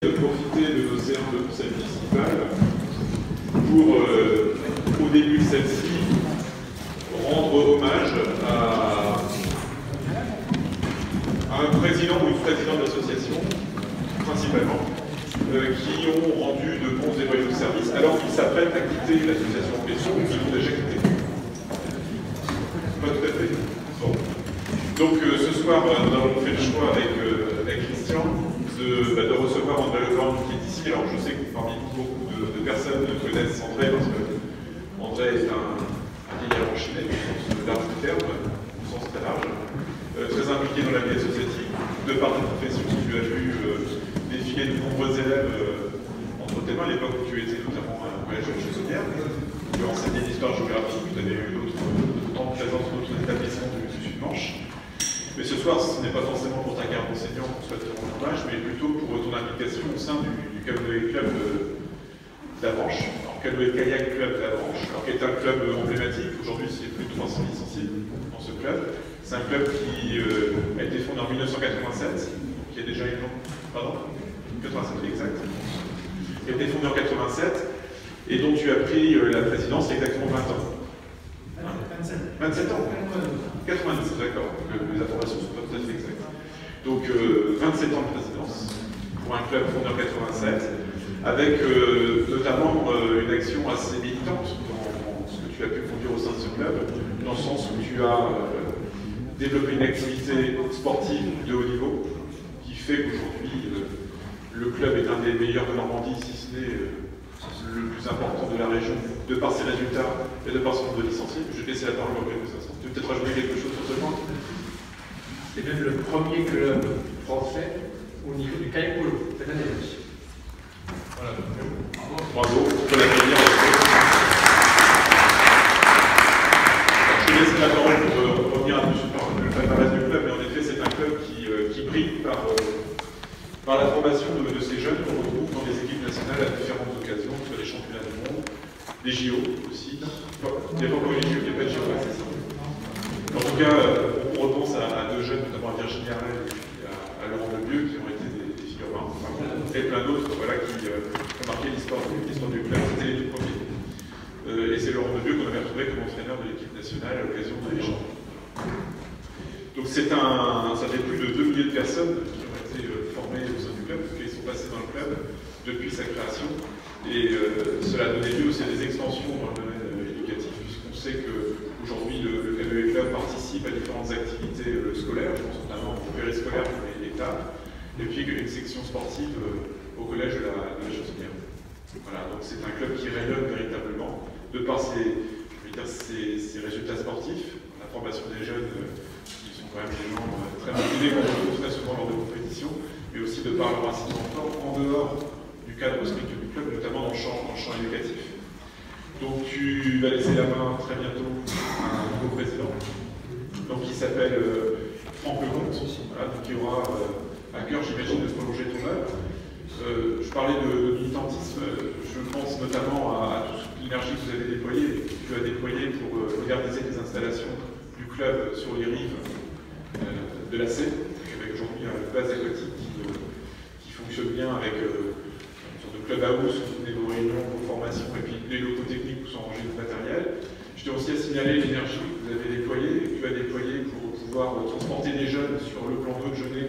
de profiter de nos séances de conseil municipal pour, au début de celle-ci, rendre hommage à un président ou une présidente d'association, principalement, qui ont rendu de bons et loyaux services alors qu'ils s'apprêtent à quitter l'association en question ou qu'ils ont déjà quitté. Pas tout à fait. Bon. Donc ce soir, nous avons fait le choix avec Christian de recevoir André Legrand qui est ici. Alors je sais que parmi beaucoup de personnes connaissent André parce que André est un vieillard enchaîné, au sens large du terme, au sens très large, très impliqué dans la vie associative, de par ta profession, tu as vu défiler de nombreux élèves entre tes mains, à l'époque où tu étais notamment à un collège de Chaussonnière, tu enseignais l'histoire-géographie, tu avais eu d'autres temps de présence d'autres établissements du Sud-Manche. Mais ce soir, ce n'est pas forcément pour ta carte d'enseignant qu'on souhaite te rendre hommage, mais plutôt pour ton implication au sein du Canoë Club d'Avranches, alors Canoë Kayak Club d'Avranches, alors qui est un club emblématique. Aujourd'hui, c'est plus de 300 licenciés dans ce club. C'est un club qui a été fondé en 1987, qui a déjà une... Pardon 87, exact. Qui a été fondé en 87, et dont tu as pris la présidence il y a exactement 20 ans. 27 ans 92, d'accord. Les informations ne sont pas tout à fait exactes. Donc 27 ans de présidence pour un club fondé en 87, avec notamment une action assez militante dans ce que tu as pu conduire au sein de ce club, dans le sens où tu as développé une activité sportive de haut niveau, qui fait qu'aujourd'hui le club est un des meilleurs de Normandie, si ce n'est le plus important de la région, de par ses résultats et de par son nombre de licenciés. Je vais te laisser la parole dans quelques instants. Tu veux peut-être rajouter quelque chose sur ce point? C'est même le premier club français au niveau du kayak polo. C'est l'année. Voilà. Bravo, on peut l'applaudir. Je te laisse la parole pour revenir un peu sur le palmarès du club, mais en effet, c'est un club qui brille par la formation de ces jeunes qu'on retrouve dans les équipes nationales à différentes occasions, sur les championnats du monde, les JO aussi. Il n'y a pas encore les JO, il n'y a pas de JO, c'est ça. En tout cas, on repense à deux jeunes, notamment à Virginie Arel et à Laurent Lebieux, qui ont été des figures marquantes, et plein d'autres voilà, qui ont marqué l'histoire du club. C'était les tout premiers. Et c'est Laurent Lebieux qu'on avait retrouvé comme entraîneur de l'équipe nationale à l'occasion de l'échange. Donc ça fait plus de 2 milliers de personnes qui ont été formées au sein du club, qui sont passées dans le club depuis sa création. Et cela a donné lieu aussi à des extensions dans le domaine éducatif, puisqu'on sait qu'aujourd'hui le Canoë Club participe à différentes activités scolaires, je pense notamment au périscolaire pour l'État, et puis une section sportive au collège de la Chaussonnière. Voilà, donc c'est un club qui rayonne véritablement, de par ses résultats sportifs, la formation des jeunes qui sont quand même des gens très motivés qu'on retrouve très souvent lors de compétitions, mais aussi de par leur incidence en dehors du cadre strict du club, notamment dans le champ éducatif. Donc tu vas laisser la main très bientôt à un nouveau président, donc qui s'appelle Franck Lecomte, voilà, qui aura à cœur, j'imagine, de se prolonger ton œuvre. Je parlais de militantisme, je pense notamment à toute l'énergie que vous avez déployée, que tu as déployée pour moderniser les installations du club sur les rives de la Seine, avec aujourd'hui une base aquatique qui fonctionne bien avec une sorte de clubhouse où vous tenez vos réunions, vos formations, et puis les locaux techniques où sont rangés le matériel. Je tiens aussi à signaler l'énergie que vous avez déployée, et que tu as déployée pour pouvoir transporter des jeunes sur le plan d'eau de Genet.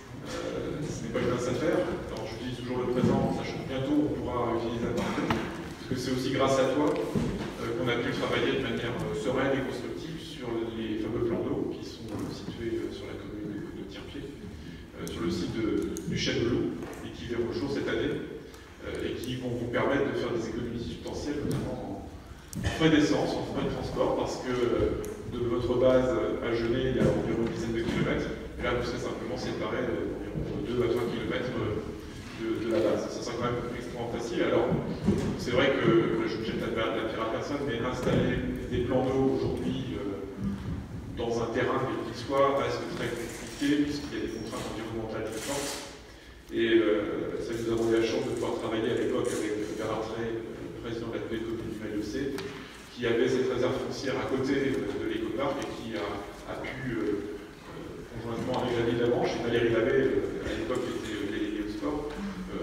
Ce n'est pas une mince affaire. Alors je dis toujours le présent, sachant que bientôt on pourra utiliser la partie, parce que c'est aussi grâce à toi qu'on a pu travailler de manière sereine et constructive sur les fameux plans d'eau qui sont situés sur la commune de Tirpied, sur le site du Chêne de Loup, et qui verront le jour cette année, et qui vont vous permettre de faire des économies substantielles, notamment en frais d'essence, en frais de transport, parce que de votre base à Genet, il y a environ une dizaine de kilomètres, et là vous serez simplement séparés d'environ 2 à 3 kilomètres de la base. Ça sera quand même extrêmement facile. Alors, c'est vrai que, je ne jette la pierre à personne, mais installer des plans d'eau aujourd'hui dans un terrain quel qu'il soit reste très compliqué, puisqu'il y a des contraintes environnementales très fortes. Et ça, nous avons eu la chance de pouvoir travailler à l'époque avec Bernard Trey, le président de la nouvelle commune du Val-de-Cé, qui avait cette réserve foncière à côté de l'écoparc et qui a pu, conjointement avec la ville d'Avranches, et Valérie Labbé, à l'époque était déléguée au sport,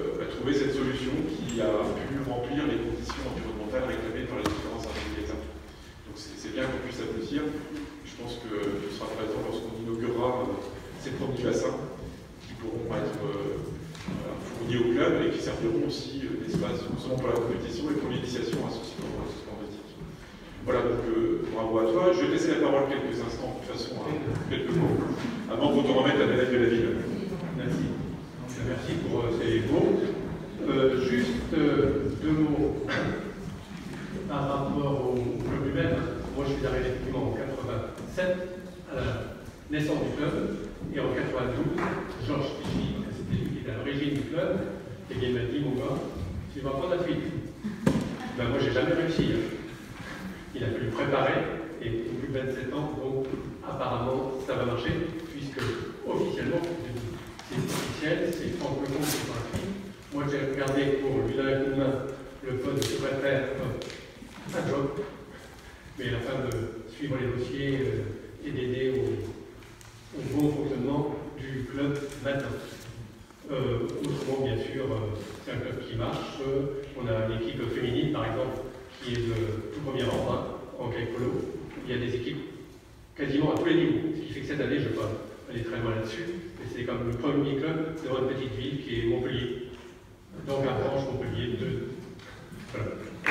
trouvé cette solution qui a pu remplir les conditions environnementales réclamées par les différents États. Donc c'est bien qu'on puisse aboutir. Je pense que tu seras présent lorsqu'on inaugurera ces premiers bassins qui pourront être fournis au club et qui serviront aussi d'espace non seulement pour la compétition mais pour l'initiation à ce sport nautique. Voilà, donc bravo à toi. Je vais te laisser la parole quelques instants, de toute façon, quelques mots, avant qu'on te remette la médaille de la ville. Merci. Merci pour ces mots. Juste deux mots par rapport au club lui-même. Moi, je suis arrivé effectivement en 87 à la naissance du club, et en 92, Georges Tichy, c'était lui qui était à l'origine du club, et il m'a dit, mon gars, tu vas prendre la suite. Ben, moi, j'ai jamais réussi. Il a pu le préparer, et au bout de 27 ans, donc apparemment, ça va marcher, puisque officiellement, c'est officiel, c'est Franck Lecomte qui prend la suite. Moi, j'ai regardé pour lui donner un coup de main le poste de secrétaire adjoint, mais afin de suivre les dossiers et d'aider au bon fonctionnement du club maintenant. Autrement, bien sûr, c'est un club qui marche. On a une équipe féminine, par exemple, qui est de tout premier ordre en Caïpolo. Il y a des équipes quasiment à tous les niveaux, ce qui fait que cette année, je ne vais pas aller très loin là-dessus, mais c'est comme le premier club dans une petite ville qui est Montpellier. Donc la branche Montpellier 2. Voilà.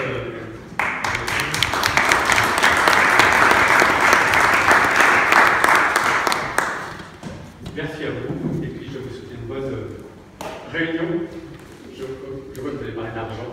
Merci à vous, et puis je vous souhaite une bonne réunion. Je vois que vous allez parler d'argent.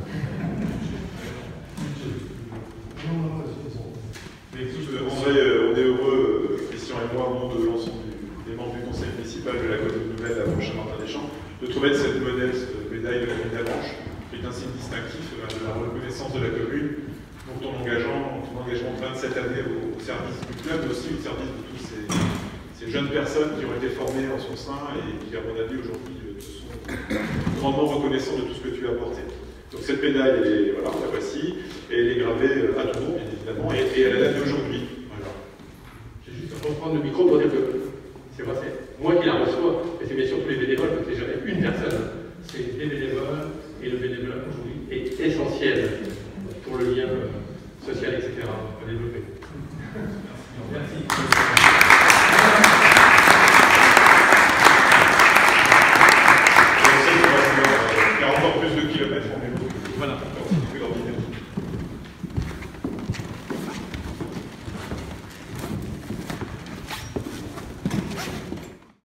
André, on est heureux, Christian et moi, au nom de l'ensemble des membres du conseil municipal de la commune nouvelle à Martin-des-Champs, de trouver cette modeste médaille de la ville d'Avranches, qui est un signe distinctif de la reconnaissance de la commune pour ton engagement de 27 années au service du club, mais aussi au service de tous ces jeunes personnes qui ont été formées en son sein et qui, à mon avis, aujourd'hui, sont grandement reconnaissants de tout ce que tu as apporté. Donc cette médaille, voilà, la voici, et elle est gravée à ton nom, bien évidemment, et à la date d'aujourd'hui. Voilà. Je vais juste reprendre le micro pour dire que